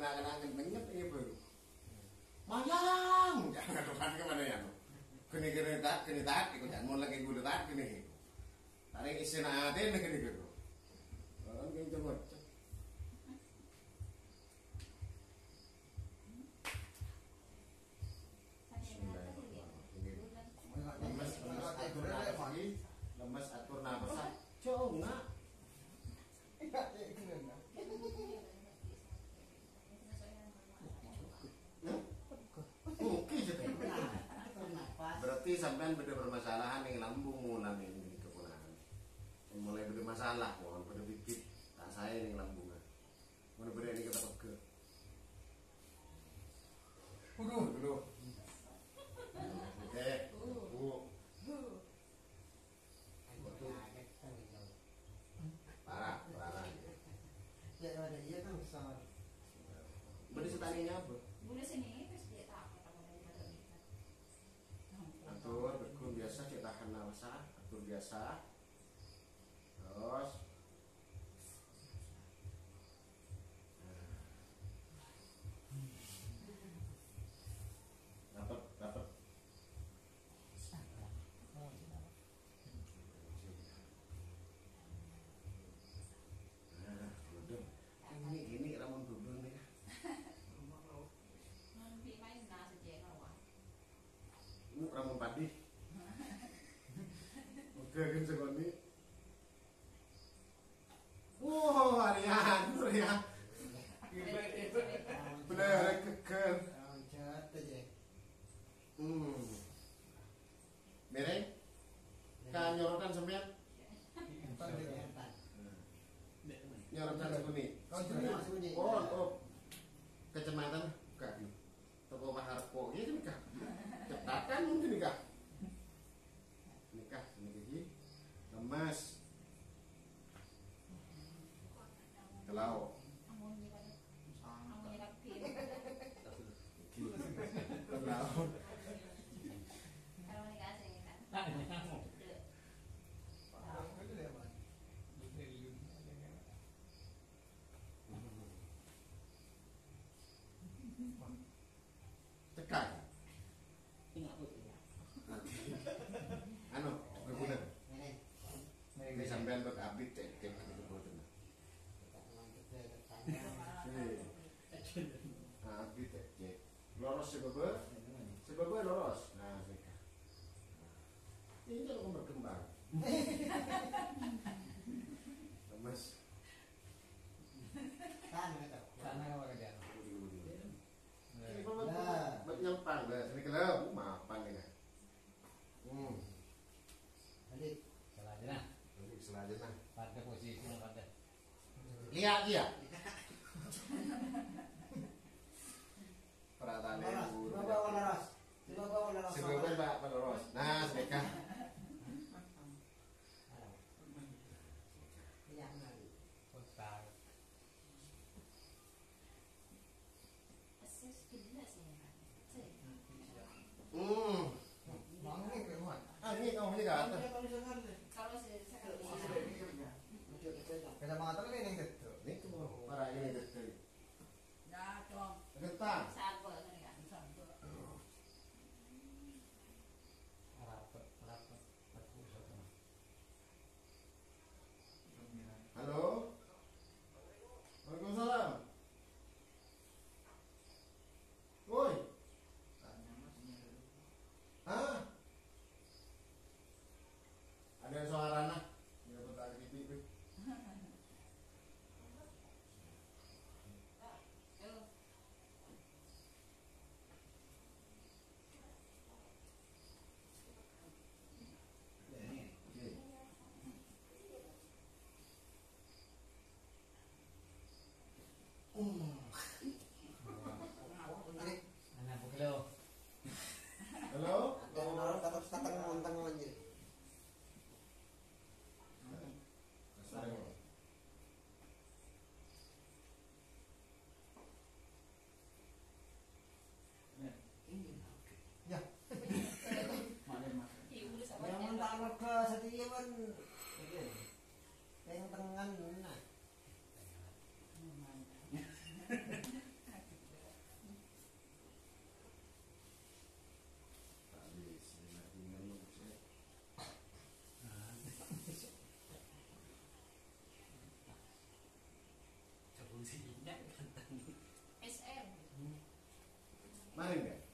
kenangan menyep ini baru. Mayang, jangan tuhan kemana ya? Kini tak, ikut jangan mau lagi gue tak kini. Tarik isi nade nih kini gitu. Orang kini coba. Lemes atur napas. Coba enggak? Berarti sampean beda permasalahan ning lambung mulan ini kepunahan. Mulai beda masalah, mohon beda bibit tak saya ning lambungan. Mun beda ini kita pege. Dulu. Oke. Parah. Ya ada iya kan besar. Beri setaninya apa? Boleh sini, terus dia tak apa dari Atur bekun biasa cek tahan nafas, atur biasa. Terus dapat. Ini ramun dudung nih. Nanti main nasi jengkol. Ini ramun padi. Oke, kan sekali. Wow, harian, ya. Bener keker. Jatuh aja. Mereng. Kan nyorotan sampean. Nyorotan sekuni. Oh. Kecamatan kak. Toko Maharpo ini nikah. Cetakan mungkin nikah. Nikah ini lemas. Kalau tekan. Anu, berguna. Ini sampean buat abit cek itu betul. Abit cek. Loros sebab loros. Nah, mereka. Ini kalau berkembang. Lemes. Sana apa kerja? Ini buat nyampang lah. Sini kelab, mapan ya. Balik. Selanjutnya. Pada posisi pada. Lihat dia. Perhatian ibu. Coba laras. Sebelumnya Pak Peloros. Nah, mereka. Iya, mari. Kota. Mangga ke mana? Ini kamu ini kan? Kalau sekali Kecamatan ini yang gitu. Ini tuh para ini detik. dah dong. Getang. Sabar kan ya. Rapat. Halo. Waalaikumsalam. Woi. Hah? Ada suara anak. Ya betul di TV. Anak bukelo. Halo. Orang tetap setengah aja. Ya. Yang mentak lega setia kan. Yang tengan nah. SR. Maring deh.